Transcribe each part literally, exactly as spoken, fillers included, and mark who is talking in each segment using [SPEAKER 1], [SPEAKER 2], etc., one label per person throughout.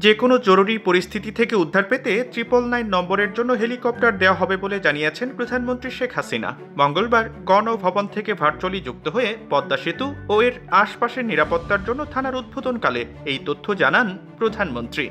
[SPEAKER 1] যে কোনো জরুরি পরিস্থিতি থেকে উদ্ধার পেতে ট্রিপল নাইন নম্বরের জন্য হেলিকপ্টার দেওয়া হবে বলে জানিয়েছেন প্রধানমন্ত্রী শেখ হাসিনা। মঙ্গলবার গণভবন থেকে ভার্চুয়ালি যুক্ত হয়ে পদ্মা সেতু ও এর আশপাশের নিরাপত্তার জন্য থানার উদ্বোধনকালে এই তথ্য জানান প্রধানমন্ত্রী।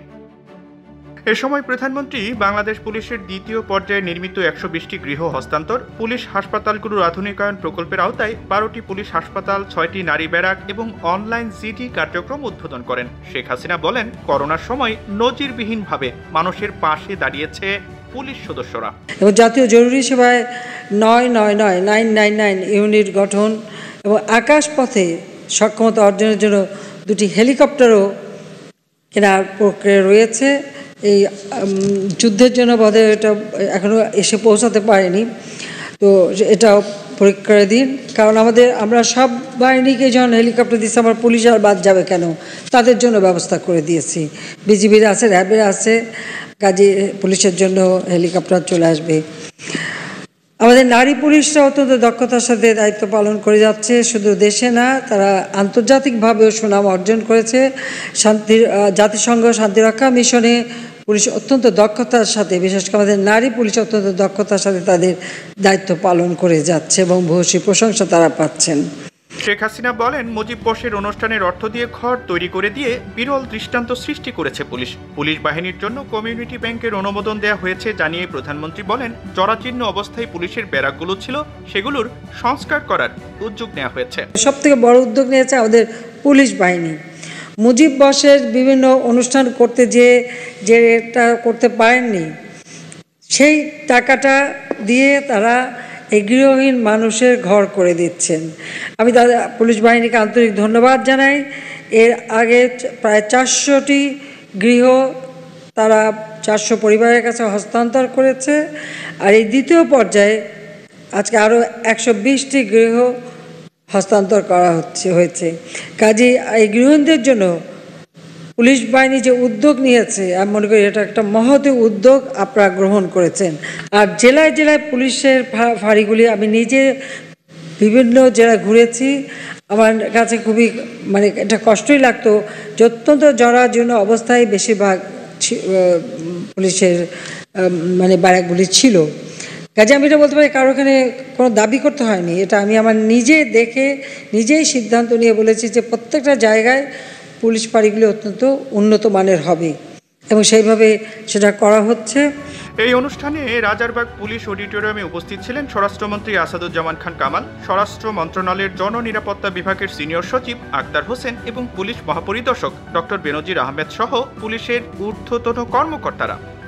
[SPEAKER 1] এ সময় প্রধানমন্ত্রী বাংলাদেশ পুলিশের দ্বিতীয় পর্যায়ে নির্মিত একশো বিশটি গৃহ হস্তান্তর, পুলিশ হাসপাতালগুলোর আধুনিকায়ন প্রকল্পের আওতায় বারোটি পুলিশ হাসপাতাল, ছয়টি নারী ব্যারাক এবং অনলাইন জিডি কার্যক্রম উদ্বোধন করেন। শেখ হাসিনা বলেন, করোনার সময় নজিরবিহীনভাবে মানুষের পাশে দাঁড়িয়েছে পুলিশ সদস্যরা।
[SPEAKER 2] এবং জাতীয় জরুরি সেবায় নয় নয় নয় নাইন নাইন নাইন ইউনিট গঠন এবং আকাশপথে সক্ষমতা অর্জনের জন্য দুটি হেলিকপ্টারও কেনার প্রক্রিয়া রয়েছে। এই যুদ্ধের জন্য বোধহয় এটা এখনও এসে পৌঁছাতে পারেনি, তো এটাও পরীক্ষা দিন। কারণ আমাদের আমরা সব বাহিনীকে যখন হেলিকপ্টার দিচ্ছি, আমার পুলিশ আর বাদ যাবে কেন, তাদের জন্য ব্যবস্থা করে দিয়েছি। বিজিবির আছে, র্যাবের আছে, কাজে পুলিশের জন্য হেলিকপ্টার চলে আসবে। আমাদের নারী পুলিশরা অত্যন্ত দক্ষতার সাথে দায়িত্ব পালন করে যাচ্ছে। শুধু দেশে না, তারা আন্তর্জাতিকভাবেও সুনাম অর্জন করেছে। শান্তির জাতিসংঘ শান্তিরক্ষা মিশনে পুলিশ অত্যন্ত দক্ষতার সাথে, বিশেষ করে আমাদের নারী পুলিশ অত্যন্ত দক্ষতার সাথে তাদের দায়িত্ব পালন করে যাচ্ছে এবং ভূয়সী প্রশংসা তারা পাচ্ছেন।
[SPEAKER 1] শেখ হাসিনা বলেন, মুজিব বর্ষের অনুষ্ঠানের অর্থ দিয়ে ঘর তৈরি করে দিয়ে বিরল দৃষ্টান্ত সৃষ্টি করেছে পুলিশ। পুলিশ বাহিনীর জন্য কমিউনিটি ব্যাংকের অনুমোদন দেওয়া হয়েছে জানিয়ে প্রধানমন্ত্রী বলেন, জরাজীর্ণ অবস্থায় পুলিশের ব্যারাকগুলো ছিল, সেগুলোর সংস্কার করার উদ্যোগ নেওয়া হয়েছে।
[SPEAKER 2] সব থেকে বড় উদ্যোগ নিয়েছে আমাদের পুলিশ বাহিনী। মুজিব বর্ষের বিভিন্ন অনুষ্ঠান করতে যে যেটা করতে পারেননি, সেই টাকাটা দিয়ে তারা এই গৃহহীন মানুষের ঘর করে দিচ্ছেন। আমি তাদের পুলিশ বাহিনীকে আন্তরিক ধন্যবাদ জানাই। এর আগে প্রায় চারশোটি গৃহ তারা চারশো পরিবারের কাছে হস্তান্তর করেছে, আর এই দ্বিতীয় পর্যায়ে আজকে আরও একশো বিশটি গৃহ হস্তান্তর করা হচ্ছে হয়েছে কাজে এই গৃহহীনদের জন্য পুলিশ বাহিনী যে উদ্যোগ নিয়েছে, আমি মনে করি এটা একটা মহৎ উদ্যোগ আপনারা গ্রহণ করেছেন। আর জেলায় জেলায় পুলিশের ফাঁড়িগুলি আমি নিজে বিভিন্ন জেলায় ঘুরেছি, আমার কাছে খুবই মানে এটা কষ্টই লাগতো যে অত্যন্ত জরাজীর্ণ অবস্থায় বেশিরভাগ পুলিশের মানে ব্যারাকগুলি ছিল। কাজে আমি এটা বলতে পারি, কারো এখানে কোনো দাবি করতে হয়নি। এটা আমি আমার নিজে দেখে নিজেই সিদ্ধান্ত নিয়ে বলেছি যে প্রত্যেকটা জায়গায় পুলিশ ফাঁড়িগুলি অত্যন্ত উন্নত মানের হবে এবং সেইভাবে সেটা করা হচ্ছে।
[SPEAKER 1] এই অনুষ্ঠানে রাজারবাগ পুলিশ অডিটোরিয়ামে উপস্থিত ছিলেন স্বরাষ্ট্রমন্ত্রী আসাদুজ্জামান খান কামাল, স্বরাষ্ট্র মন্ত্রণালয়ের জননিরাপত্তা বিভাগের সিনিয়র সচিব আক্তার হোসেন এবং পুলিশ মহাপরিদর্শক ডক্টর বেনজির আহমেদ সহ পুলিশের ঊর্ধ্বতন কর্মকর্তারা।